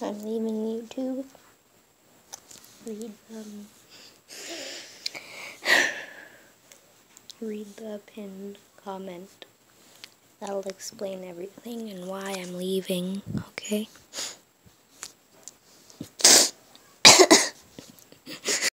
I'm leaving YouTube. Read the pinned comment. That'll explain everything and why I'm leaving, okay?